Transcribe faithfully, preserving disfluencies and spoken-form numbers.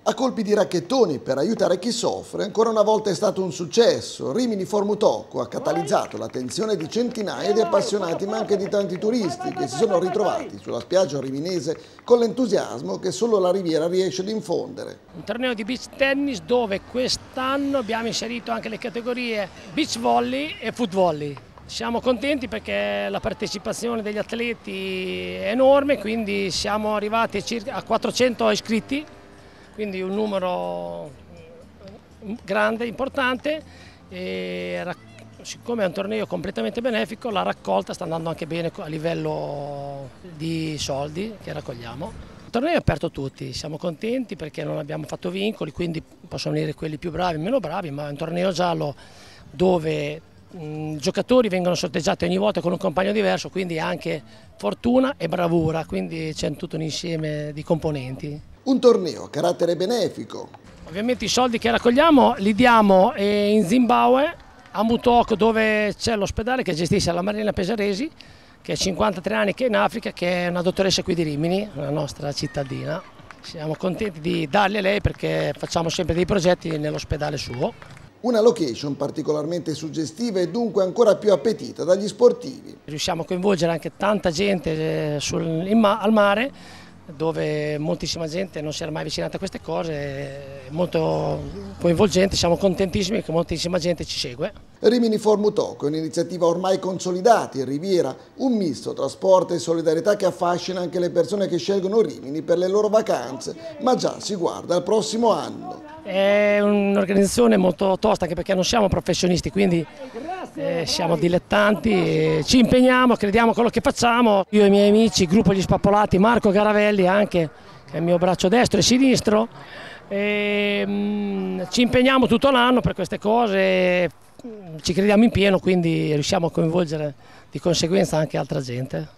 A colpi di racchettoni per aiutare chi soffre, ancora una volta è stato un successo. Rimini Formutocco ha catalizzato l'attenzione di centinaia di appassionati ma anche di tanti turisti che si sono ritrovati sulla spiaggia riminese con l'entusiasmo che solo la Riviera riesce ad infondere. Un torneo di beach tennis dove quest'anno abbiamo inserito anche le categorie beach volley e foot volley. Siamo contenti perché la partecipazione degli atleti è enorme, quindi siamo arrivati circa a quattrocento iscritti. Quindi un numero grande, importante, e siccome è un torneo completamente benefico, la raccolta sta andando anche bene a livello di soldi che raccogliamo. Il torneo è aperto a tutti, siamo contenti perché non abbiamo fatto vincoli, quindi possono venire quelli più bravi e meno bravi, ma è un torneo giallo dove i giocatori vengono sorteggiati ogni volta con un compagno diverso, quindi anche fortuna e bravura, quindi c'è tutto un insieme di componenti. Un torneo a carattere benefico. Ovviamente i soldi che raccogliamo li diamo in Zimbabwe, a Mutoko, dove c'è l'ospedale che gestisce la Marina Pesaresi, che è cinquantatré anni che è in Africa, che è una dottoressa qui di Rimini, la nostra cittadina. Siamo contenti di darli a lei perché facciamo sempre dei progetti nell'ospedale suo. Una location particolarmente suggestiva e dunque ancora più appetita dagli sportivi. Riusciamo a coinvolgere anche tanta gente sul, in ma, al mare, dove moltissima gente non si era mai avvicinata a queste cose, è molto coinvolgente, siamo contentissimi che moltissima gente ci segue. Rimini Formutocco è un'iniziativa ormai consolidata in Riviera, un misto tra sport e solidarietà che affascina anche le persone che scelgono Rimini per le loro vacanze, ma già si guarda al prossimo anno. È un'organizzazione molto tosta anche perché non siamo professionisti, quindi eh, siamo dilettanti, e ci impegniamo, crediamo a quello che facciamo. Io e i miei amici, il gruppo Gli Spappolati, Marco Garavelli anche, che è il mio braccio destro e sinistro, e, mh, ci impegniamo tutto l'anno per queste cose, ci crediamo in pieno, quindi riusciamo a coinvolgere di conseguenza anche altra gente.